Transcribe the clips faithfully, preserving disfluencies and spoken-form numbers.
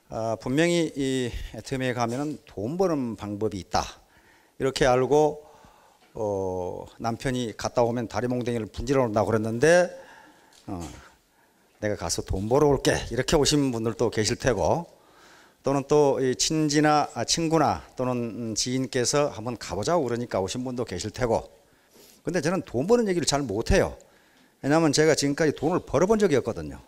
아, 분명히 이 애터미에 가면은 돈 버는 방법이 있다. 이렇게 알고 어, 남편이 갔다 오면 다리 몽둥이를 분질러 온다고 그랬는데 어, 내가 가서 돈 벌어 올게 이렇게 오신 분들도 계실 테고, 또는 또 이 친지나 아, 친구나 또는 지인께서 한번 가보자고 그러니까 오신 분도 계실 테고. 근데 저는 돈 버는 얘기를 잘 못해요. 왜냐하면 제가 지금까지 돈을 벌어본 적이 없거든요.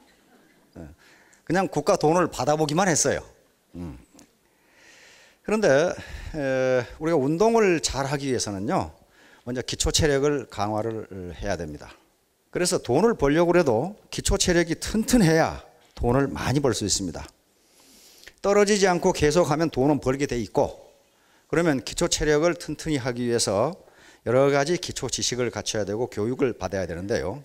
그냥 국가 돈을 받아보기만 했어요. 음. 그런데 에, 우리가 운동을 잘 하기 위해서는요, 먼저 기초 체력을 강화를 해야 됩니다. 그래서 돈을 벌려고 해도 기초 체력이 튼튼해야 돈을 많이 벌 수 있습니다. 떨어지지 않고 계속 하면 돈은 벌게 돼 있고, 그러면 기초 체력을 튼튼히 하기 위해서 여러 가지 기초 지식을 갖춰야 되고 교육을 받아야 되는데요.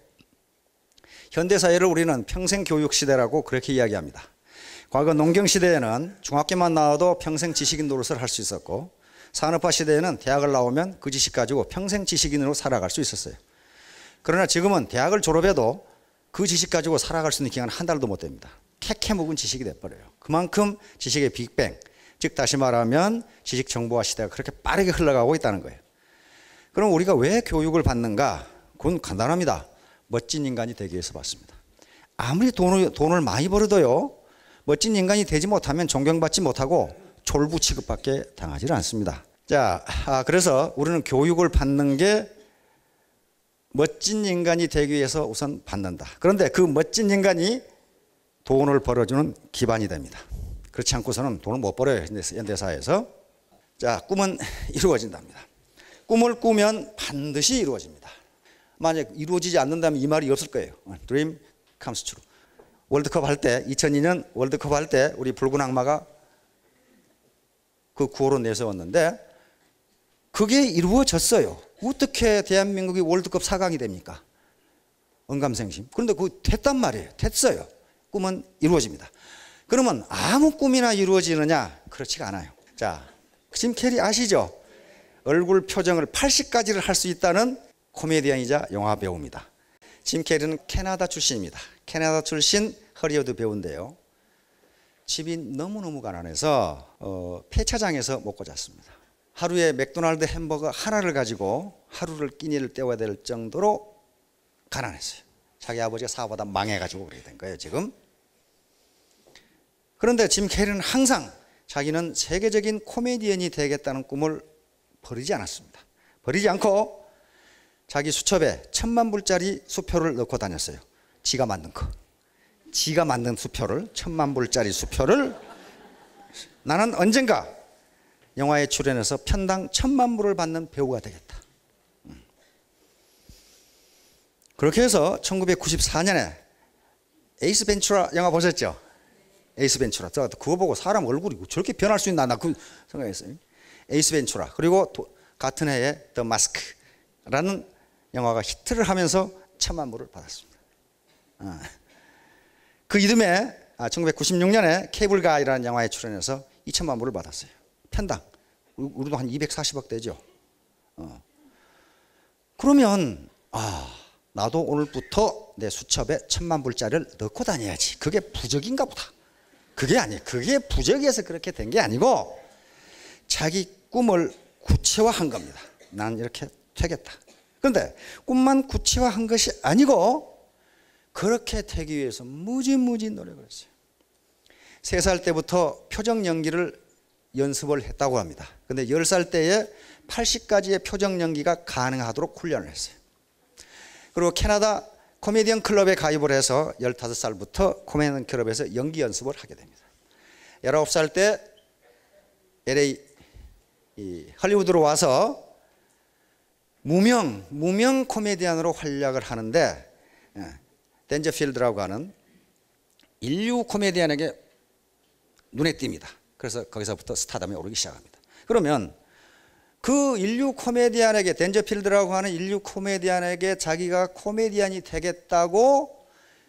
현대사회를 우리는 평생교육 시대라고 그렇게 이야기합니다. 과거 농경시대에는 중학교만 나와도 평생 지식인 노릇을 할 수 있었고, 산업화 시대에는 대학을 나오면 그 지식 가지고 평생 지식인으로 살아갈 수 있었어요. 그러나 지금은 대학을 졸업해도 그 지식 가지고 살아갈 수 있는 기간은 한 달도 못 됩니다. 캐캐 묵은 지식이 돼버려요. 그만큼 지식의 빅뱅, 즉 다시 말하면 지식 정보화 시대가 그렇게 빠르게 흘러가고 있다는 거예요. 그럼 우리가 왜 교육을 받는가? 그건 간단합니다. 멋진 인간이 되기 위해서 받습니다. 아무리 돈을, 돈을 많이 벌어도요, 멋진 인간이 되지 못하면 존경받지 못하고 졸부 취급밖에 당하지 않습니다. 자, 아, 그래서 우리는 교육을 받는 게 멋진 인간이 되기 위해서 우선 받는다. 그런데 그 멋진 인간이 돈을 벌어주는 기반이 됩니다. 그렇지 않고서는 돈을 못 벌어요, 현대사회에서. 자, 꿈은 이루어진답니다. 꿈을 꾸면 반드시 이루어집니다. 만약 이루어지지 않는다면 이 말이 없을 거예요. Dream comes true. 월드컵 할 때, 이천이 년 월드컵 할 때 우리 붉은 악마가 그 구호로 내세웠는데 그게 이루어졌어요. 어떻게 대한민국이 월드컵 사 강이 됩니까? 언감생심. 그런데 그거 됐단 말이에요. 됐어요. 꿈은 이루어집니다. 그러면 아무 꿈이나 이루어지느냐? 그렇지가 않아요. 자, 짐 캐리 아시죠? 얼굴 표정을 팔십 가지를 할 수 있다는 코미디언이자 영화 배우입니다. 짐 캐리는 캐나다 출신입니다. 캐나다 출신 허리우드 배우인데요. 집이 너무너무 가난해서 어, 폐차장에서 먹고 잤습니다. 하루에 맥도날드 햄버거 하나를 가지고 하루를 끼니를 때워야 될 정도로 가난했어요. 자기 아버지가 사업하다 망해가지고 그렇게 된 거예요, 지금. 그런데 짐 캐리는 항상 자기는 세계적인 코미디언이 되겠다는 꿈을 버리지 않았습니다. 버리지 않고 자기 수첩에 천만 불짜리 수표를 넣고 다녔어요. 지가 만든 거. 지가 만든 수표를, 천만 불짜리 수표를 나는 언젠가 영화에 출연해서 편당 천만 불을 받는 배우가 되겠다. 그렇게 해서 천구백구십사 년에 에이스 벤츄라 영화 보셨죠? 에이스 벤츄라. 저 그거 보고 사람 얼굴이 저렇게 변할 수 있나 나 그 생각했어요. 에이스 벤츄라. 그리고 도, 같은 해에 더 마스크라는 영화가 히트를 하면서 천만 불을 받았습니다. 아. 그 이듬해 아, 천구백구십육 년에 케이블가이라는 영화에 출연해서 이천만 불을 받았어요. 편당. 우리도 한 이백사십억 되죠. 어. 그러면 아, 나도 오늘부터 내 수첩에 천만 불짜리를 넣고 다녀야지. 그게 부적인가 보다. 그게 아니에요. 그게 부적이어서 그렇게 된 게 아니고 자기 꿈을 구체화한 겁니다. 난 이렇게 되겠다. 그런데 꿈만 구체화한 것이 아니고 그렇게 되기 위해서 무지무지 노력을 했어요. 세 살 때부터 표정 연기를 연습을 했다고 합니다. 그런데 열 살 때에 팔십 가지의 표정 연기가 가능하도록 훈련을 했어요. 그리고 캐나다 코미디언 클럽에 가입을 해서 열다섯 살부터 코미디언 클럽에서 연기 연습을 하게 됩니다. 열아홉 살 때 엘에이 이 할리우드로 와서 무명, 무명 코미디언으로 활약을 하는데 댄저필드라고 하는 인류 코미디언에게 눈에 띕니다. 그래서 거기서부터 스타덤에 오르기 시작합니다. 그러면 그 인류 코미디언에게, 댄저필드라고 하는 인류 코미디언에게 자기가 코미디언이 되겠다고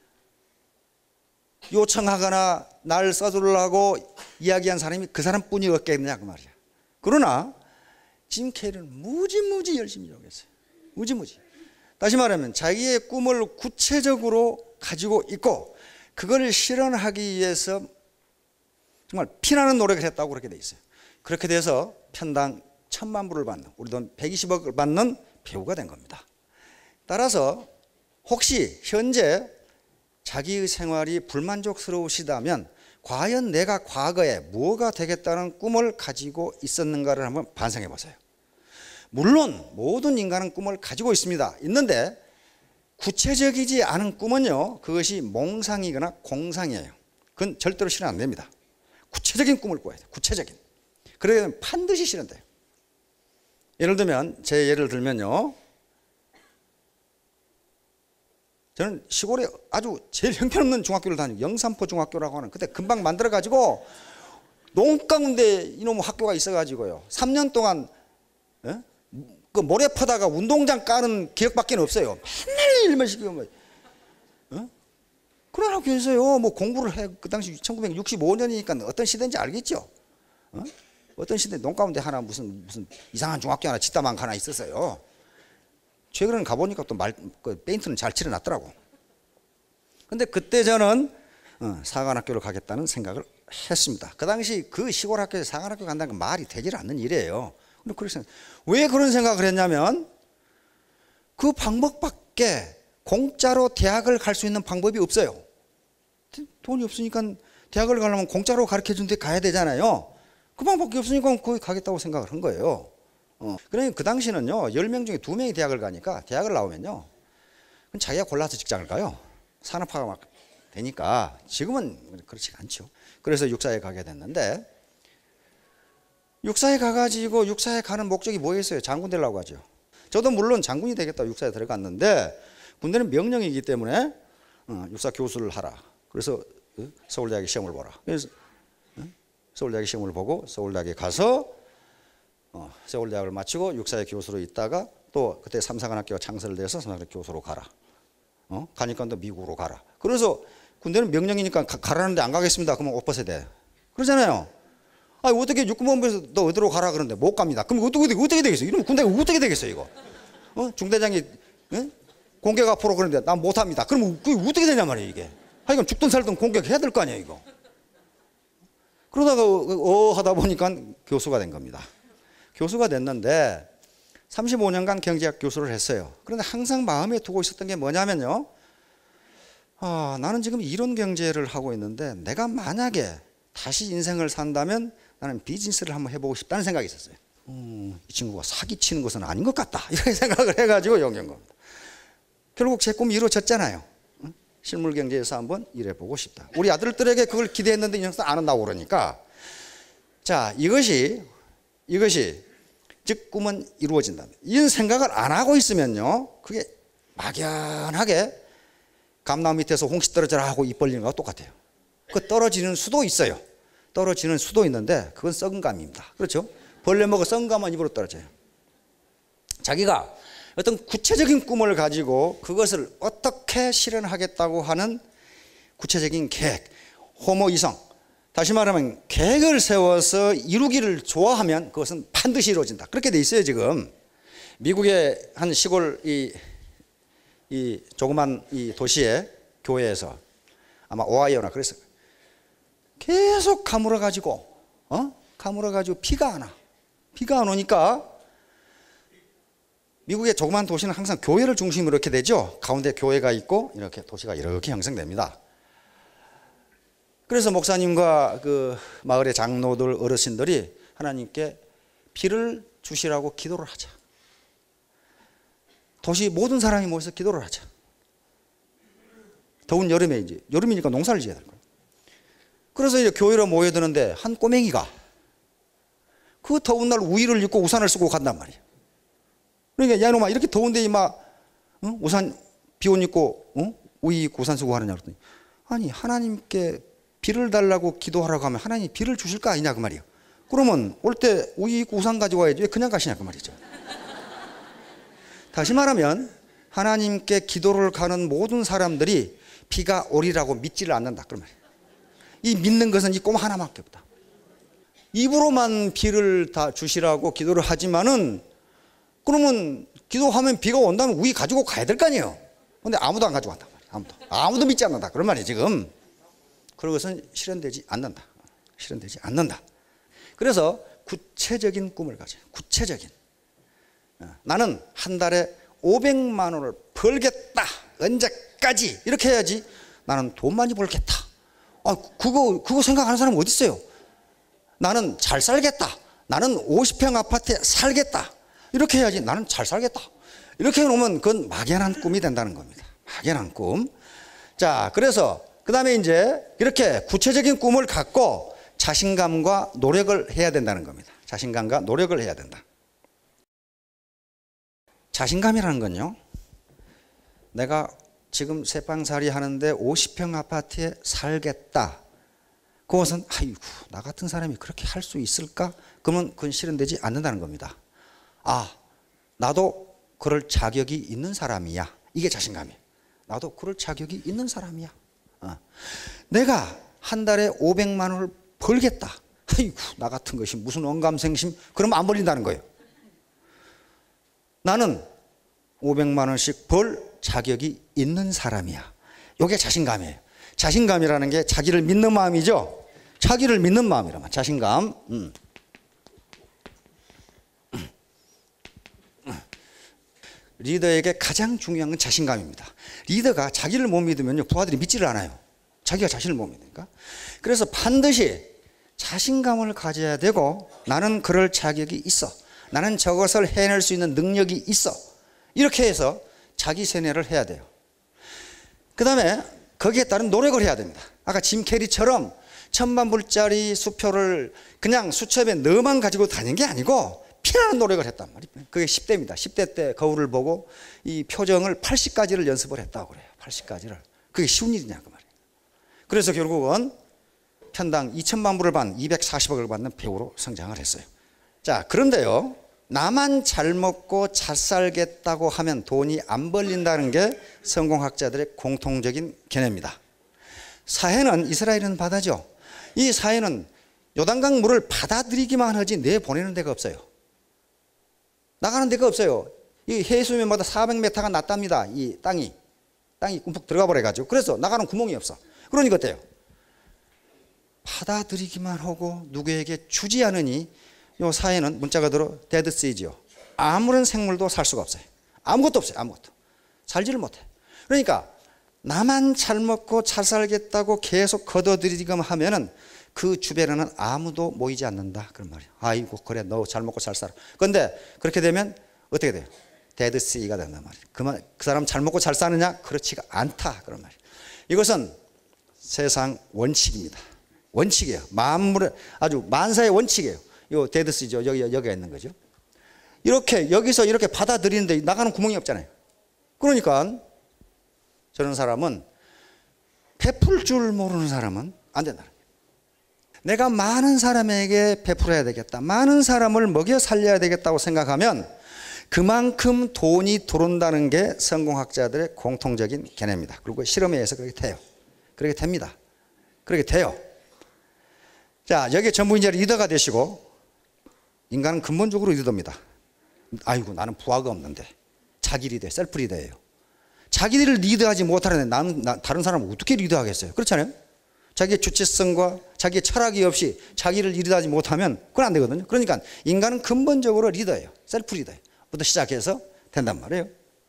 요청하거나 날 써주려고 이야기한 사람이 그 사람뿐이 없겠느냐 그 말이야. 그러나 짐 캐리는 무지무지 열심히 노력했어요. 무지무지. 다시 말하면 자기의 꿈을 구체적으로 가지고 있고 그걸 실현하기 위해서 정말 피나는 노력을 했다고 그렇게 돼 있어요. 그렇게 돼서 편당 천만 불을 받는, 우리 돈 백이십억을 받는 배우가 된 겁니다. 따라서 혹시 현재 자기의 생활이 불만족스러우시다면 과연 내가 과거에 뭐가 되겠다는 꿈을 가지고 있었는가를 한번 반성해 보세요. 물론 모든 인간은 꿈을 가지고 있습니다. 있는데 구체적이지 않은 꿈은요, 그것이 몽상이거나 공상이에요. 그건 절대로 실현 안 됩니다. 구체적인 꿈을 꿔야 돼요. 구체적인. 그러면 반드시 실현돼요. 예를 들면, 제 예를 들면요, 저는 시골에 아주 제일 형편없는 중학교를 다니고 영산포 중학교라고 하는, 그때 금방 만들어가지고 농 가운데 이놈의 학교가 있어가지고요, 삼 년 동안 예? 그 모래 퍼다가 운동장 까는 기억밖에 없어요. 맨날 일만 시키고 뭐, 어? 그런 학교에서요, 뭐 공부를 해. 그 당시 천구백육십오 년이니까 어떤 시대인지 알겠죠? 어? 어떤 시대 농 가운데 하나 무슨 무슨 이상한 중학교 하나 짓다만 하나 있었어요. 최근에 가보니까 또 말, 그 페인트는 잘 칠해놨더라고. 근데 그때 저는 어, 사관학교를 가겠다는 생각을 했습니다. 그 당시 그 시골 학교에 사관학교 간다는 건 말이 되질 않는 일이에요. 근데 그래서 왜 그런 생각을 했냐면 그 방법밖에 공짜로 대학을 갈 수 있는 방법이 없어요. 돈이 없으니까 대학을 가려면 공짜로 가르쳐준 데 가야 되잖아요. 그 방법이 없으니까 거기 가겠다고 생각을 한 거예요. 어. 그러니까 그 당시는요, 열 명 중에 두 명이 대학을 가니까 대학을 나오면요, 그럼 자기가 골라서 직장을 가요. 산업화가 막 되니까. 지금은 그렇지 않죠. 그래서 육사에 가게 됐는데, 육사에 가가지고 육사에 가는 목적이 뭐였어요? 장군 되려고 하죠. 저도 물론 장군이 되겠다고 육사에 들어갔는데, 군대는 명령이기 때문에 어, 육사 교수를 하라. 그래서 어, 서울대학에 시험을 보라. 그래서 어? 서울대학에 시험을 보고 서울대학에 가서 어, 서울대학을 마치고 육사의 교수로 있다가 또 그때 삼사관학교가 창설돼서 삼사관학교 교수로 가라. 어? 가니까 또 미국으로 가라. 그래서 군대는 명령이니까 가, 가라는데 안 가겠습니다. 그러면 옷 벗어야 돼. 그러잖아요. 아, 어떻게 육군본부에서 너 어디로 가라 그러는데 못 갑니다. 그럼 어떻게, 어떻게 되겠어? 이러면 군대가 어떻게 되겠어, 이거? 어? 중대장이 에? 공격 앞으로 그러는데 난 못 합니다. 그러면 그게 어떻게 되냐 말이에요, 이게. 하여간 죽든 살든 공격해야 될 거 아니에요, 이거. 그러다가 어 하다 보니까 교수가 된 겁니다. 교수가 됐는데 삼십오 년간 경제학 교수를 했어요. 그런데 항상 마음에 두고 있었던 게 뭐냐면요, 아, 나는 지금 이론 경제를 하고 있는데 내가 만약에 다시 인생을 산다면 나는 비즈니스를 한번 해보고 싶다는 생각이 있었어요. 음, 이 친구가 사기치는 것은 아닌 것 같다, 이렇게 생각을 해가지고 용기한 겁니다. 결국 제 꿈이 이루어졌잖아요. 응? 실물 경제에서 한번 일해보고 싶다. 우리 아들들에게 그걸 기대했는데 이제는 안 한다고 그러니까, 자, 이것이 이것이 즉 꿈은 이루어진다. 이런 생각을 안 하고 있으면요, 그게 막연하게 감나무 밑에서 홍시 떨어져라 하고 입 벌리는 거와 똑같아요. 그 떨어지는 수도 있어요. 떨어지는 수도 있는데 그건 썩은 감입니다. 그렇죠? 벌레 먹어 썩은 감만 입으로 떨어져요. 자기가 어떤 구체적인 꿈을 가지고 그것을 어떻게 실현하겠다고 하는 구체적인 계획, 호모 이성, 다시 말하면 계획을 세워서 이루기를 좋아하면 그것은 반드시 이루어진다. 그렇게 돼 있어요, 지금. 미국의 한 시골 이, 이 조그만 이 도시의 교회에서 아마 오하이오나 그래서 계속 가물어 가지고 어? 가물어 가지고 비가 안 와. 비가 안 오니까 미국의 조그만 도시는 항상 교회를 중심으로 이렇게 되죠. 가운데 교회가 있고 이렇게 도시가 이렇게 형성됩니다. 그래서 목사님과 그 마을의 장로들 어르신들이 하나님께 비를 주시라고 기도를 하자. 도시 모든 사람이 모여서 기도를 하자. 더운 여름에 이제 여름이니까 농사를 지어야 될 거예요. 그래서 이제 교회로 모여드는데 한 꼬맹이가 그 더운 날 우의를 입고 우산을 쓰고 간단 말이에요. 그러니까 야 이놈아 이렇게 더운데 이마 응? 우산 비옷 입고 응? 우의 입고 우산 쓰고 하느냐 그랬더니 아니 하나님께 비를 달라고 기도하라고 하면 하나님이 비를 주실 거 아니냐 그 말이에요. 그러면 올 때 우의 입고 우산 가지고 와야지 왜 그냥 가시냐 그 말이죠. 다시 말하면 하나님께 기도를 가는 모든 사람들이 비가 오리라고 믿지를 않는다 그 말이에요. 이 믿는 것은 이 꼬마 하나밖에 없다. 입으로만 비를 다 주시라고 기도를 하지만은 그러면 기도하면 비가 온다면 우리 가지고 가야 될 거 아니에요. 근데 아무도 안 가지고 간단 말이에요. 아무도. 아무도 믿지 않는다. 그런 말이에요, 지금. 그런 것은 실현되지 않는다. 실현되지 않는다. 그래서 구체적인 꿈을 가져. 구체적인. 나는 한 달에 오백만 원을 벌겠다. 언제까지? 이렇게 해야지 나는 돈 많이 벌겠다. 아, 그거, 그거 생각하는 사람은 어디 있어요? 나는 잘 살겠다. 나는 오십 평 아파트에 살겠다. 이렇게 해야지 나는 잘 살겠다. 이렇게 해놓으면 그건 막연한 꿈이 된다는 겁니다. 막연한 꿈. 자, 그래서 그 다음에 이제 이렇게 구체적인 꿈을 갖고 자신감과 노력을 해야 된다는 겁니다. 자신감과 노력을 해야 된다. 자신감이라는 건요, 내가 지금 새빵살이 하는데 오십 평 아파트에 살겠다. 그것은 아이고 나 같은 사람이 그렇게 할 수 있을까? 그러면 그건 실현되지 않는다는 겁니다. 아, 나도 그럴 자격이 있는 사람이야. 이게 자신감이에요. 나도 그럴 자격이 있는 사람이야. 어. 내가 한 달에 오백만 원을 벌겠다. 아이고 나 같은 것이 무슨 언감생심. 그러면 안 벌린다는 거예요. 나는 오백만 원씩 벌 자격이 있는 사람이야. 이게 자신감이에요. 자신감이라는 게 자기를 믿는 마음이죠. 자기를 믿는 마음이라면 자신감. 음. 리더에게 가장 중요한 건 자신감입니다. 리더가 자기를 못 믿으면요, 부하들이 믿지를 않아요. 자기가 자신을 못 믿으니까. 그래서 반드시 자신감을 가져야 되고, 나는 그럴 자격이 있어. 나는 저것을 해낼 수 있는 능력이 있어. 이렇게 해서 자기 세뇌를 해야 돼요. 그 다음에 거기에 따른 노력을 해야 됩니다. 아까 짐 캐리처럼 천만 불짜리 수표를 그냥 수첩에 넣어만 가지고 다닌 게 아니고 피나는 노력을 했단 말이에요. 그게 십 대입니다. 십 대 때 거울을 보고 이 표정을 팔십 가지를 연습을 했다고 그래요. 팔십 가지를. 그게 쉬운 일이냐 그 말이에요. 그래서 결국은 편당 이천만 불을 받는 이백사십억을 받는 배우로 성장을 했어요. 자, 그런데요, 나만 잘 먹고 잘 살겠다고 하면 돈이 안 벌린다는 게 성공학자들의 공통적인 견해입니다. 사해는, 이스라엘은 바다죠. 이 사해는 요단강 물을 받아들이기만 하지 내보내는 데가 없어요. 나가는 데가 없어요. 이 해수면보다 사백 미터가 낮답니다. 이 땅이. 땅이 움푹 들어가 버려가지고. 그래서 나가는 구멍이 없어. 그러니까 어때요? 받아들이기만 하고 누구에게 주지 않으니 요 사회는 문자가 들어 데드시지요. 아무런 생물도 살 수가 없어요. 아무것도 없어요. 아무것도. 살지를 못해. 그러니까 나만 잘 먹고 잘 살겠다고 계속 걷어들이기만 하면은 그 주변에는 아무도 모이지 않는다. 그런 말이에요. 아이고 그래 너 잘 먹고 잘 살아. 그런데 그렇게 되면 어떻게 돼요? 데드시가 된단 말이에요. 그만 그 사람 잘 먹고 잘 사느냐? 그렇지가 않다. 그런 말이에요. 이것은 세상 원칙입니다. 원칙이에요. 만물의 아주 만사의 원칙이에요. 요 데드시죠. 여기 여기가 있는 거죠. 이렇게 여기서 이렇게 받아들이는데 나가는 구멍이 없잖아요. 그러니까 저런 사람은 베풀 줄 모르는 사람은 안 된다. 내가 많은 사람에게 베풀어야 되겠다. 많은 사람을 먹여 살려야 되겠다고 생각하면 그만큼 돈이 들어온다는 게 성공학자들의 공통적인 견해입니다. 그리고 실험에 의해서 그렇게 돼요. 그렇게 됩니다. 그렇게 돼요. 자, 여기 전부 이제 리더가 되시고, 인간은 근본적으로 리더입니다. 아이고 나는 부하가 없는데. 자기 리더, 셀프 리더예요. 자기를 리드하지 못하는데 나는 나, 다른 사람을 어떻게 리드하겠어요? 그렇잖아요. 자기의 주체성과 자기의 철학이 없이 자기를 리드하지 못하면 그건 안 되거든요. 그러니까 인간은 근본적으로 리더예요. 셀프 리더예요. 부터 시작해서 된단 말이에요.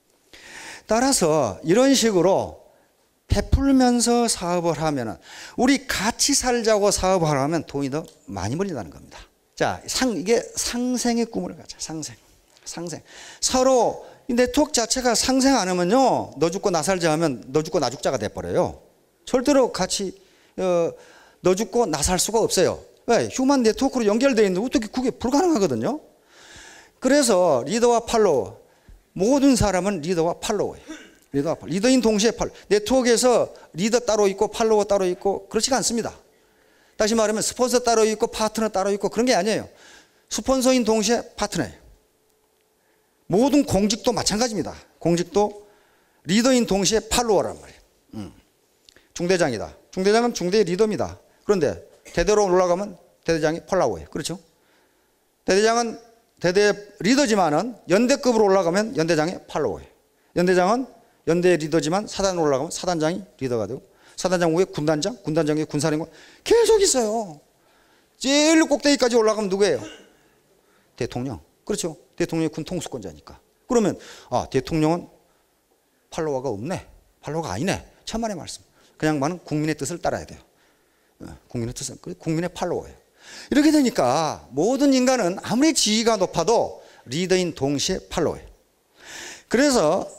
따라서 이런 식으로 베풀면서 사업을 하면은, 우리 같이 살자고 사업을 하면 돈이 더 많이 벌린다는 겁니다. 자, 상, 이게 상생의 꿈을 가자. 상생. 상생. 서로 이 네트워크 자체가 상생 안 하면요, 너 죽고 나 살자 하면 너 죽고 나 죽자가 돼버려요. 절대로 같이, 어, 너 죽고 나 살 수가 없어요. 왜? 휴먼 네트워크로 연결되어 있는데 어떻게 그게 불가능하거든요. 그래서 리더와 팔로워. 모든 사람은 리더와 팔로워예요. 리더와 팔로워. 리더인 동시에 팔로워. 네트워크에서 리더 따로 있고 팔로워 따로 있고 그렇지가 않습니다. 다시 말하면 스폰서 따로 있고 파트너 따로 있고 그런 게 아니에요. 스폰서인 동시에 파트너예요. 모든 공직도 마찬가지입니다. 공직도 리더인 동시에 팔로워란 말이에요. 음. 중대장이다. 중대장은 중대의 리더입니다. 그런데 대대로 올라가면 대대장이 팔로워예요. 그렇죠? 대대장은 대대 리더지만은 연대급으로 올라가면 연대장이 팔로워예요. 연대장은 연대 리더지만 사단으로 올라가면 사단장이 리더가 되고, 사단장 후에 군단장, 군단장 후에 군사령관 계속 있어요. 제일 꼭대기까지 올라가면 누구예요? 대통령. 그렇죠. 대통령이 군 통수권자니까. 그러면 아, 대통령은 팔로워가 없네. 팔로워가 아니네. 천만의 말씀. 그 양반은 국민의 뜻을 따라야 돼요. 국민의 뜻은 국민의 팔로워예요. 이렇게 되니까 모든 인간은 아무리 지위가 높아도 리더인 동시에 팔로워예요. 그래서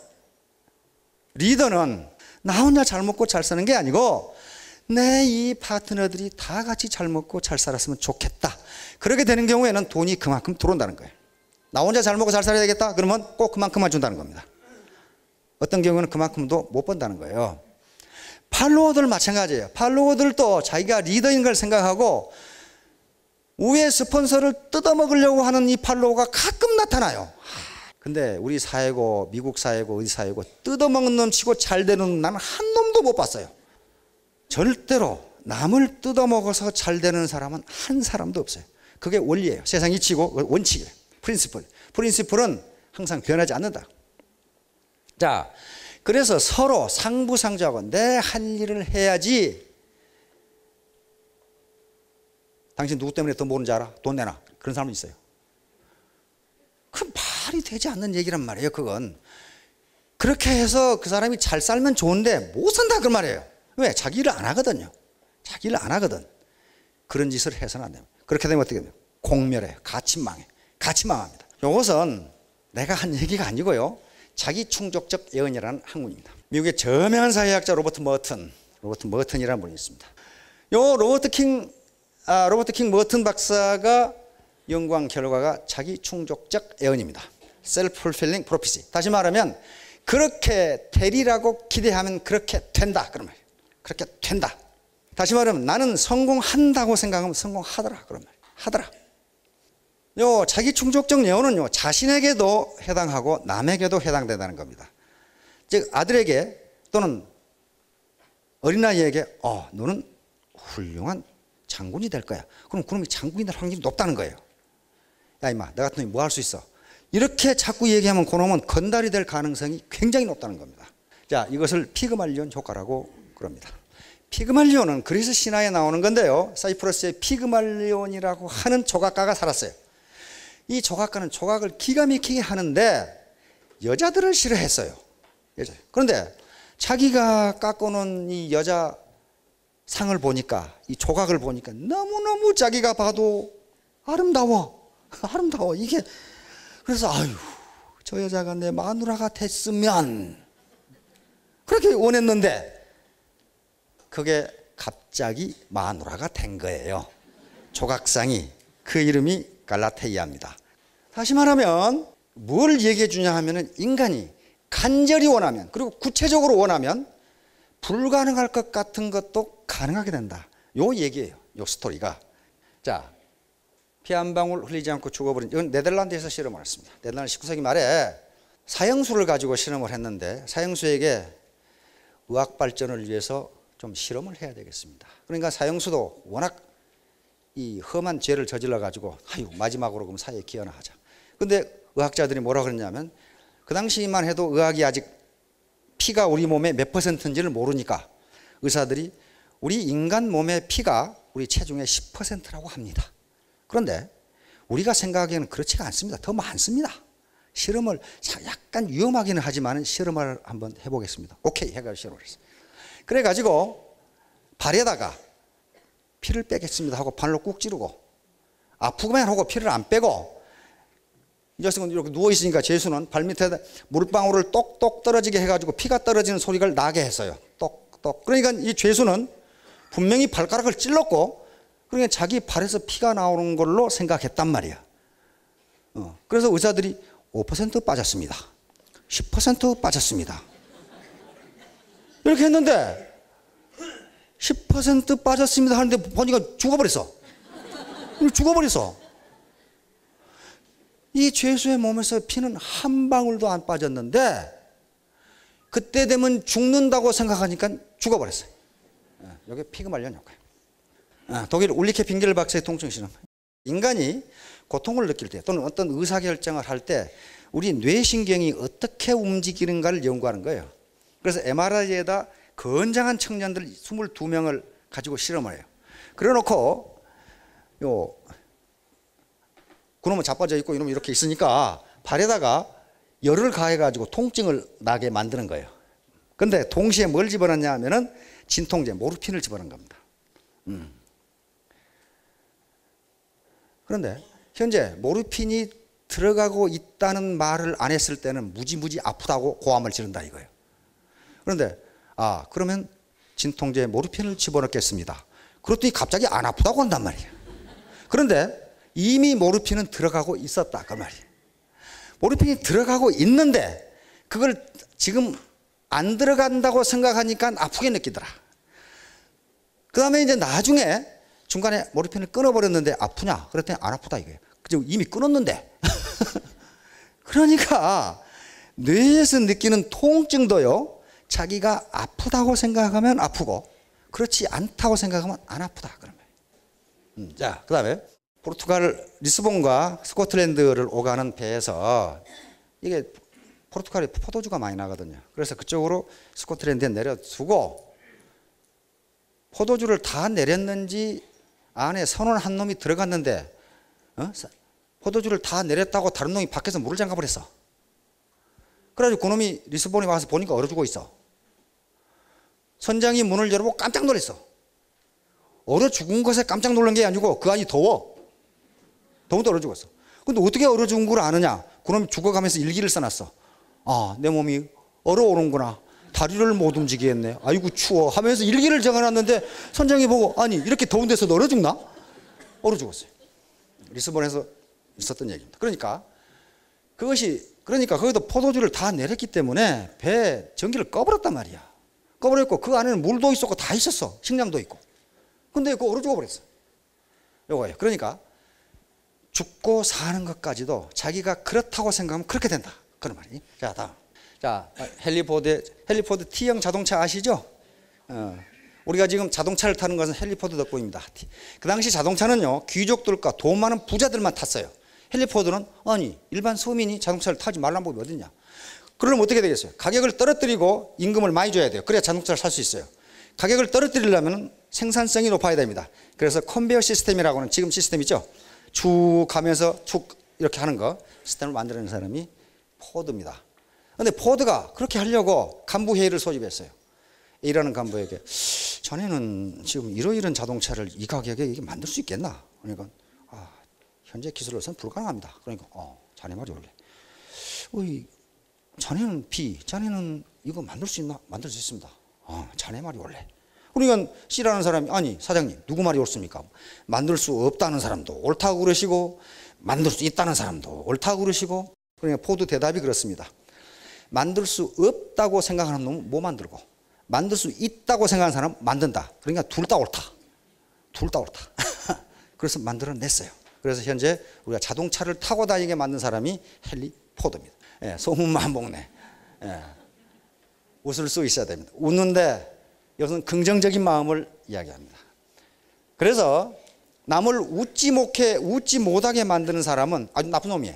리더는 나 혼자 잘 먹고 잘 사는 게 아니고 내 이 파트너들이 다 같이 잘 먹고 잘 살았으면 좋겠다. 그렇게 되는 경우에는 돈이 그만큼 들어온다는 거예요. 나 혼자 잘 먹고 잘 살아야 되겠다. 그러면 꼭 그만큼만 준다는 겁니다. 어떤 경우는 그만큼도 못 번다는 거예요. 팔로워들 마찬가지예요. 팔로워들도 자기가 리더인 걸 생각하고 위에 스폰서를 뜯어먹으려고 하는 이 팔로워가 가끔 나타나요. 근데 우리 사회고 미국 사회고 어디 사회고 뜯어먹는 놈 치고 잘 되는 놈 나는 한 놈도 못 봤어요. 절대로 남을 뜯어먹어서 잘 되는 사람은 한 사람도 없어요. 그게 원리예요. 세상 이치고 원칙이에요. 프린시플. 프린시플은 항상 변하지 않는다. 자, 그래서 서로 상부상조하고 내 할 일을 해야지. 당신 누구 때문에 돈 모르는지 알아? 돈 내놔. 그런 사람도 있어요. 그 말이 되지 않는 얘기란 말이에요. 그건 그렇게 해서 그 사람이 잘 살면 좋은데 못 산다 그 말이에요. 왜? 자기 일을 안 하거든요. 자기 일을 안 하거든. 그런 짓을 해서는 안 됩니다. 그렇게 되면 어떻게 돼요? 공멸해요. 같이 망해. 같이 망합니다. 이것은 내가 한 얘기가 아니고요. 자기 충족적 예언이라는 학문입니다. 미국의 저명한 사회학자 로버트 머튼, 로버트 머튼이라는 분이 있습니다. 요 로버트 킹, 아, 로버트 킹 머튼 박사가 연구한 결과가 자기 충족적 예언입니다. Self-fulfilling prophecy. 다시 말하면 그렇게 되리라고 기대하면 그렇게 된다. 그런 말이에요. 그렇게 된다. 다시 말하면 나는 성공한다고 생각하면 성공하더라. 그런 말이에요. 하더라. 요 자기 충족적 예언은요 자신에게도 해당하고 남에게도 해당된다는 겁니다. 즉 아들에게 또는 어린아이에게 어 너는 훌륭한 장군이 될 거야. 그럼 그놈이 장군이 될 확률이 높다는 거예요. 야 임마 너 같은 놈이 뭐 할 수 있어. 이렇게 자꾸 얘기하면 그놈은 건달이 될 가능성이 굉장히 높다는 겁니다. 자, 이것을 피그말리온 효과라고 그럽니다. 피그말리온은 그리스 신화에 나오는 건데요. 사이프러스의 피그말리온이라고 하는 조각가가 살았어요. 이 조각가는 조각을 기가 막히게 하는데 여자들을 싫어했어요. 여자. 그런데 자기가 깎아놓은 이 여자 상을 보니까 이 조각을 보니까 너무너무 자기가 봐도 아름다워. 아름다워. 이게 그래서 아유 저 여자가 내 마누라가 됐으면 그렇게 원했는데 그게 갑자기 마누라가 된 거예요. 조각상이. 그 이름이 갈라테이아입니다. 다시 말하면 뭘 얘기해 주냐 하면은 인간이 간절히 원하면 그리고 구체적으로 원하면 불가능할 것 같은 것도 가능하게 된다. 요 얘기예요. 요 스토리가. 자, 피 한 방울 흘리지 않고 죽어버린, 이건 네덜란드에서 실험을 했습니다. 네덜란드 십구 세기 말에 사형수를 가지고 실험을 했는데 사형수에게 의학 발전을 위해서 좀 실험을 해야 되겠습니다. 그러니까 사형수도 워낙 이 험한 죄를 저질러 가지고 아유 마지막으로 그럼 사회에 기여나 하자. 근데 의학자들이 뭐라 그랬냐면 그 당시만 해도 의학이 아직 피가 우리 몸에 몇 퍼센트인지를 모르니까 의사들이 우리 인간 몸의 피가 우리 체중의 십 퍼센트라고 합니다. 그런데 우리가 생각하기에는 그렇지가 않습니다. 더 많습니다. 실험을 약간 위험하기는 하지만 실험을 한번 해보겠습니다. 오케이 해가지고 실험을 했어요. 그래가지고 발에다가 피를 빼겠습니다 하고 발로 꾹 찌르고 아프기만 하고 피를 안 빼고 이 녀석은 이렇게 누워있으니까 죄수는 발밑에 물방울을 똑똑 떨어지게 해가지고 피가 떨어지는 소리를 나게 했어요. 똑똑. 그러니까 이 죄수는 분명히 발가락을 찔렀고 그러니까 자기 발에서 피가 나오는 걸로 생각했단 말이야. 어. 그래서 의사들이 오 퍼센트 빠졌습니다. 십 퍼센트 빠졌습니다. 이렇게 했는데 십 퍼센트 빠졌습니다 하는데 보니까 죽어버렸어. 죽어버렸어. 이 죄수의 몸에서 피는 한 방울도 안 빠졌는데 그때 되면 죽는다고 생각하니까 죽어버렸어요. 이게 피그말리온 효과예요. 독일 울리케 빙겔 박사의 통증 실험. 인간이 고통을 느낄 때 또는 어떤 의사결정을 할 때 우리 뇌신경이 어떻게 움직이는가를 연구하는 거예요. 그래서 엠알아이에다 건장한 청년들 이십이 명을 가지고 실험을 해요. 그래 놓고 요 그놈은 자빠져 있고 이놈은 이렇게 있으니까 발에다가 열을 가해가지고 통증을 나게 만드는 거예요. 근데 동시에 뭘 집어넣냐 하면은 진통제 모르핀을 집어넣은 겁니다. 음. 그런데 현재 모르핀이 들어가고 있다는 말을 안 했을 때는 무지무지 아프다고 고함을 지른다 이거예요. 그런데 아 그러면 진통제 모르핀을 집어넣겠습니다. 그랬더니 갑자기 안 아프다고 한단 말이에요. 그런데 이미 모르핀은 들어가고 있었다 그 말이에요. 모르핀이 들어가고 있는데 그걸 지금 안 들어간다고 생각하니까 아프게 느끼더라. 그 다음에 이제 나중에 중간에 모르핀을 끊어버렸는데 아프냐? 그랬더니 안 아프다 이거예요. 그죠? 이미 끊었는데. 그러니까 뇌에서 느끼는 통증도요, 자기가 아프다고 생각하면 아프고 그렇지 않다고 생각하면 안 아프다 그런 거예요. 음, 자, 그 다음에 포르투갈 리스본과 스코틀랜드를 오가는 배에서 이게 포르투갈에 포도주가 많이 나거든요. 그래서 그쪽으로 스코틀랜드에 내려두고 포도주를 다 내렸는지 안에 선원 한 놈이 들어갔는데 어? 포도주를 다 내렸다고 다른 놈이 밖에서 물을 잠가버렸어. 그래가지고 그놈이 리스본에 와서 보니까 얼어 죽어 있어. 선장이 문을 열어보고 깜짝 놀랐어. 얼어 죽은 것에 깜짝 놀란 게 아니고 그 안이 더워. 더워도 얼어 죽었어. 근데 어떻게 얼어 죽은 걸 아느냐? 그놈이 죽어가면서 일기를 써놨어. 아, 내 몸이 얼어오는구나. 다리를 못 움직이겠네. 아이고 추워 하면서 일기를 적어놨는데 선장이 보고 아니 이렇게 더운 데서 얼어 죽나? 얼어 죽었어요. 리스본에서 있었던 얘기입니다. 그러니까 그것이 그러니까 거기도 포도주를 다 내렸기 때문에 배에 전기를 꺼버렸단 말이야. 꺼버렸고 그 안에는 물도 있었고 다 있었어. 식량도 있고. 근데 그거 얼어 죽어버렸어. 요거예요. 그러니까 죽고 사는 것까지도 자기가 그렇다고 생각하면 그렇게 된다. 그런 말이. 자, 다음. 자, 헨리포드, 헨리포드 T형 자동차 아시죠? 어, 우리가 지금 자동차를 타는 것은 헨리포드 덕분입니다. 그 당시 자동차는요, 귀족들과 돈 많은 부자들만 탔어요. 헨리포드는 아니, 일반 서민이 자동차를 타지 말라는 법이 어딨냐. 그러면 어떻게 되겠어요? 가격을 떨어뜨리고 임금을 많이 줘야 돼요. 그래야 자동차를 살 수 있어요. 가격을 떨어뜨리려면 생산성이 높아야 됩니다. 그래서 컨베이어 시스템이라고 하는 지금 시스템 있죠? 쭉 가면서 쭉 이렇게 하는 거 시스템을 만들어낸 사람이 포드입니다. 그런데 포드가 그렇게 하려고 간부회의를 소집했어요. A라는 간부에게 자네는 지금 이러이런 자동차를 이 가격에 이게 만들 수 있겠나? 그러니까 아, 현재 기술로서는 불가능합니다. 그러니까 어, 자네 말이 원래 어이, 자네는 B, 자네는 이거 만들 수 있나? 만들 수 있습니다. 아, 자네 말이 원래. 그러니까 C라는 사람이 아니 사장님 누구 말이 옳습니까? 만들 수 없다는 사람도 옳다고 그러시고 만들 수 있다는 사람도 옳다고 그러시고 그러니까 포드 대답이 그렇습니다. 만들 수 없다고 생각하는 놈은 못 만들고 만들 수 있다고 생각하는 사람은 만든다. 그러니까 둘 다 옳다. 둘 다 옳다. 그래서 만들어냈어요. 그래서 현재 우리가 자동차를 타고 다니게 만든 사람이 헨리 포드입니다. 예, 소문만 먹네. 예, 웃을 수 있어야 됩니다. 웃는데 이것은 긍정적인 마음을 이야기합니다. 그래서 남을 웃지 못해, 웃지 못하게 만드는 사람은 아주 나쁜 놈이에요.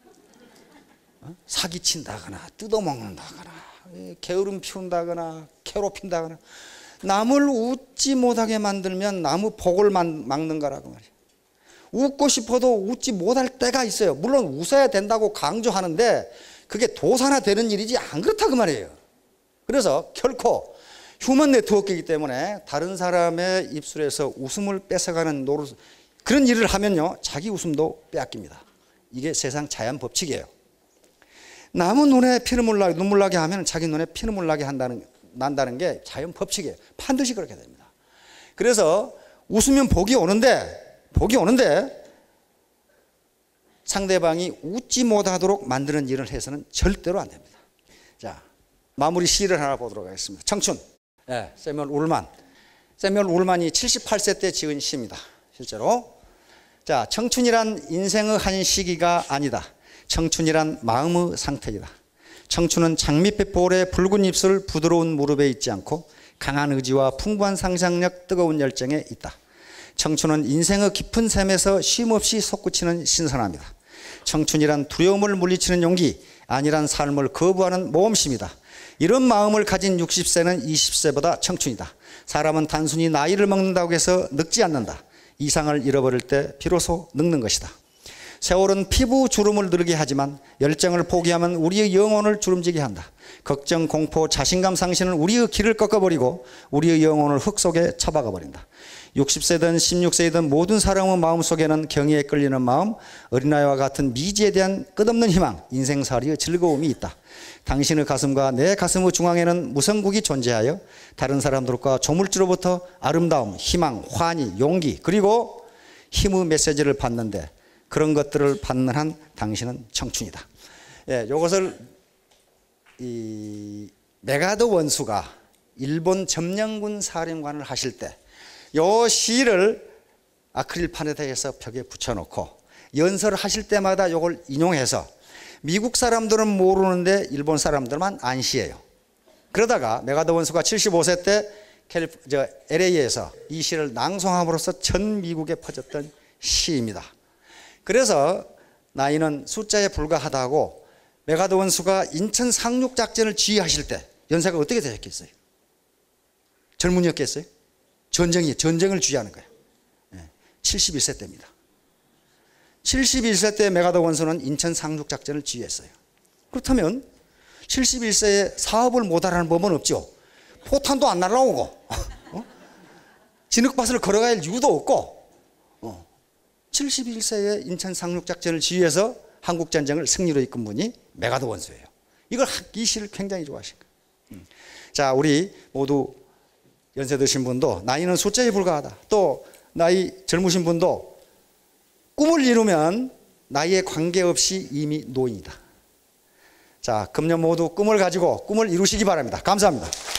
어? 사기친다거나 뜯어먹는다거나 게으름 피운다거나 괴롭힌다거나 남을 웃지 못하게 만들면 나무 복을 막는 거라고 말이에요. 웃고 싶어도 웃지 못할 때가 있어요. 물론 웃어야 된다고 강조하는데 그게 도산화되는 일이지 안 그렇다 그 말이에요. 그래서 결코 휴먼 네트워크이기 때문에 다른 사람의 입술에서 웃음을 뺏어가는 노릇 그런 일을 하면요 자기 웃음도 빼앗깁니다. 이게 세상 자연 법칙이에요. 남의 눈에 피눈물 나게, 눈물 나게 하면 자기 눈에 피눈물 나게 한다는, 난다는 게 자연 법칙이에요. 반드시 그렇게 됩니다. 그래서 웃으면 복이 오는데, 복이 오는데 상대방이 웃지 못하도록 만드는 일을 해서는 절대로 안 됩니다. 자, 마무리 시를 하나 보도록 하겠습니다. 청춘. 네, 세뮤얼 울만. 세뮤얼 울만이 칠십팔 세 때 지은 시입니다. 실제로. 자, 청춘이란 인생의 한 시기가 아니다. 청춘이란 마음의 상태이다. 청춘은 장밋빛 볼의 붉은 입술 부드러운 무릎에 있지 않고 강한 의지와 풍부한 상상력 뜨거운 열정에 있다. 청춘은 인생의 깊은 샘에서 쉼없이 솟구치는 신선함이다. 청춘이란 두려움을 물리치는 용기 아니란 삶을 거부하는 모험심이다. 이런 마음을 가진 육십 세는 이십 세보다 청춘이다. 사람은 단순히 나이를 먹는다고 해서 늙지 않는다. 이상을 잃어버릴 때 비로소 늙는 것이다. 세월은 피부 주름을 늘게 하지만 열정을 포기하면 우리의 영혼을 주름지게 한다. 걱정, 공포, 자신감 상실은 우리의 길을 꺾어버리고 우리의 영혼을 흙 속에 처박아 버린다. 육십 세든 십육 세이든 모든 사람의 마음속에는 경의에 끌리는 마음, 어린아이와 같은 미지에 대한 끝없는 희망, 인생살이의 즐거움이 있다. 당신의 가슴과 내 가슴의 중앙에는 무성국이 존재하여 다른 사람들과 조물주로부터 아름다움, 희망, 환희, 용기 그리고 힘의 메시지를 받는데 그런 것들을 받는 한 당신은 청춘이다. 예, 이것을 이 메가더 원수가 일본 점령군 사령관을 하실 때 이 시를 아크릴판에다해서 벽에 붙여놓고 연설을 하실 때마다 이걸 인용해서 미국 사람들은 모르는데 일본 사람들만 안시해요. 그러다가 메가더 원수가 칠십오 세 때 캘리포, 저 엘에이에서 이 시를 낭송함으로써 전 미국에 퍼졌던 시입니다. 그래서 나이는 숫자에 불과하다고 메가더 원수가 인천 상륙작전을 지휘하실 때 연세가 어떻게 되셨겠어요? 젊은이였겠어요? 전쟁이, 전쟁을 지휘하는 거예요. 칠십일 세 때입니다. 칠십일 세 때 메가더 원수는 인천 상륙작전을 지휘했어요. 그렇다면 칠십일 세에 사업을 못하라는 법은 없죠. 포탄도 안 날아오고 어? 진흙밭을 걸어갈 이유도 없고 어. 칠십일 세에 인천 상륙작전을 지휘해서 한국전쟁을 승리로 이끈 분이 메가더 원수예요. 이걸 이 시를 굉장히 좋아하신 거예요. 음. 자, 우리 모두 연세 드신 분도 나이는 숫자에 불과하다. 또 나이 젊으신 분도 꿈을 이루면 나이에 관계없이 이미 노인이다. 자, 금년 모두 꿈을 가지고 꿈을 이루시기 바랍니다. 감사합니다.